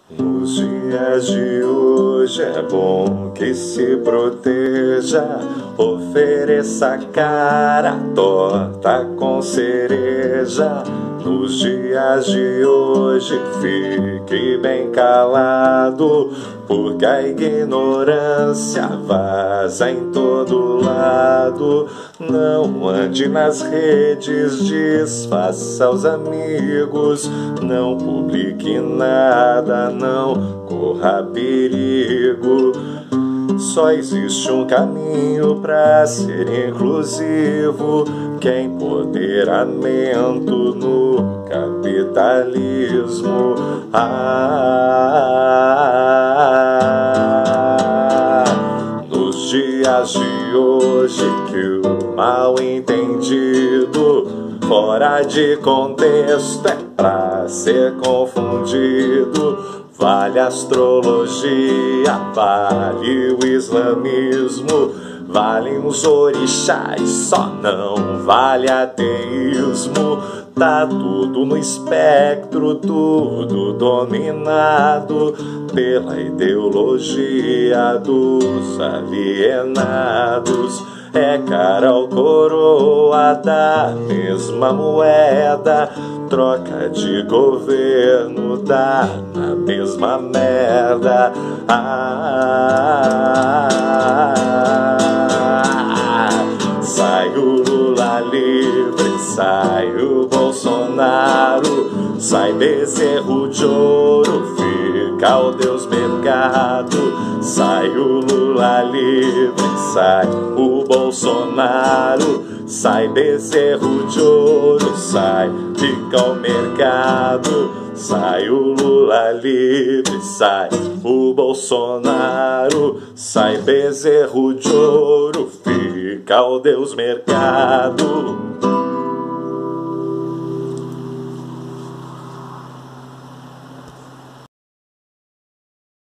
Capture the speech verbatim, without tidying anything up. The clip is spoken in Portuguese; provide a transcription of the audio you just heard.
Nos dias de hoje é bom que se proteja, ofereça cara torta com cereja. Nos dias de hoje fique bem calado, porque a ignorância vaza em todo lado. Não ande nas redes, desfaça os amigos, não publique nada, não corra perigo. Só existe um caminho para ser inclusivo, que é empoderamento no capitalismo. Ah, nos dias de hoje que o mal entendido, fora de contexto, é pra ser confundido. Vale a astrologia, vale o islamismo, valem os orixás, só não vale ateísmo. Tá tudo no espectro, tudo dominado pela ideologia dos alienados. É cara ou coroa da mesma moeda, troca de governo dá na mesma merda. Ah, sai o Lula livre, sai o Bolsonaro, sai Bezerro de Ouro, fica o Deus mercado. Sai o Lula livre, sai o Bolsonaro, sai Bezerro de Ouro, sai, fica o mercado. Sai o Lula livre, sai o Bolsonaro, sai Bezerro de Ouro, fica o Deus mercado.